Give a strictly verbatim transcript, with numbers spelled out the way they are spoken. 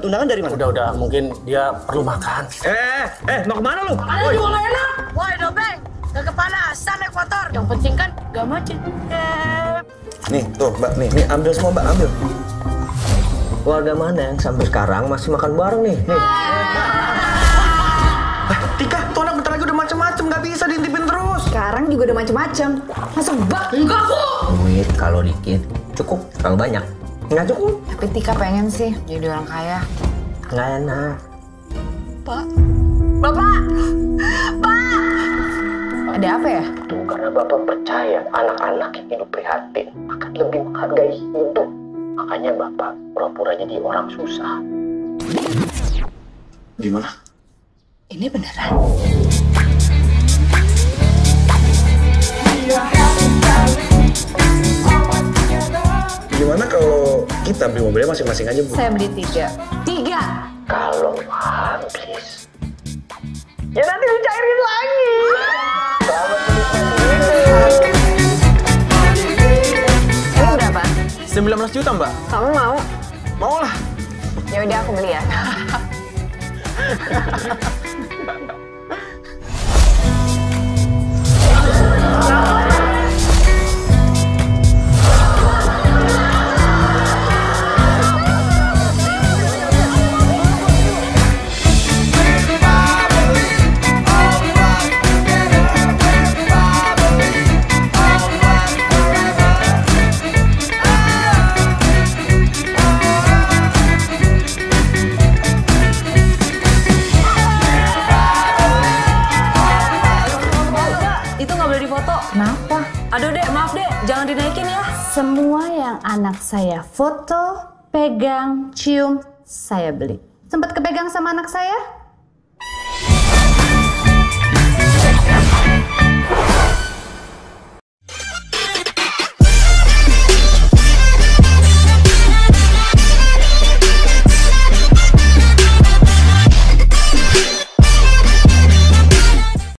undangan dari mana? Udah, udah. Mungkin dia perlu makan. Eh, eh, mau kemana lu? Ada juga gak enak. Woi, Dobeng. Gak kepanasan naik motor. Yang penting kan gak macet. Eh. Nih, tuh, Mbak. Nih, nih, ambil semua, Mbak. Ambil. Keluarga mana yang sampai sekarang masih makan bareng nih? Nih. Eh, Tika, tuh anak bentar lagi udah macem-macem. Gak bisa diintipin terus. Sekarang juga udah macem-macem. Masa bak? Enggak kok. Duit kalau dikit cukup, kalau banyak nggak cukup. Tapi Tika pengen sih jadi orang kaya. Nggak enak. Pak. Bapak. Pak. Ada apa ya? Tuh karena Bapak percaya anak-anak yang hidup prihatin akan lebih menghargai hidup. Makanya Bapak pura-pura jadi orang susah. Gimana? Ini beneran. Gimana kalau kita beli mobilnya masing-masing aja, Bu? Saya beli tiga. Tiga! Kalau habis, ya nanti dicairin lagi. Selamat menikmati. Ini berapa? sembilan belas juta, Mbak. Kamu mau? Mau lah. Ya udah aku beli ya. Itu nggak boleh difoto. Kenapa? Aduh dek, maaf dek. Jangan dinaikin ya. Semua yang anak saya foto, pegang, cium, saya beli. Sempat kepegang sama anak saya?